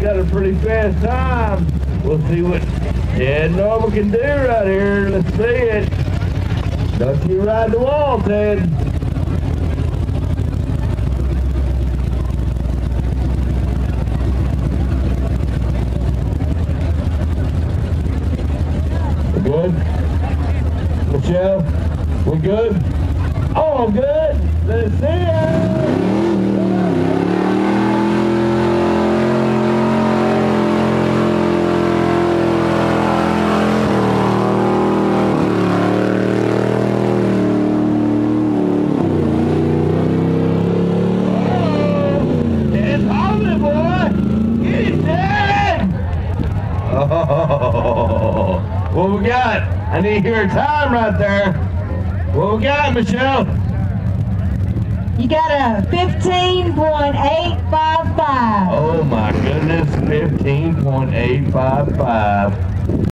got a pretty fast time. We'll see what Ted Normal can do right here. Let's see it. Don't you ride the wall, Ted. We good? Michelle, we good? All good. Let's see it. Oh, what we got? I need to hear a time right there. What we got, Michelle? You got a 15.855. Oh my goodness, 15.855.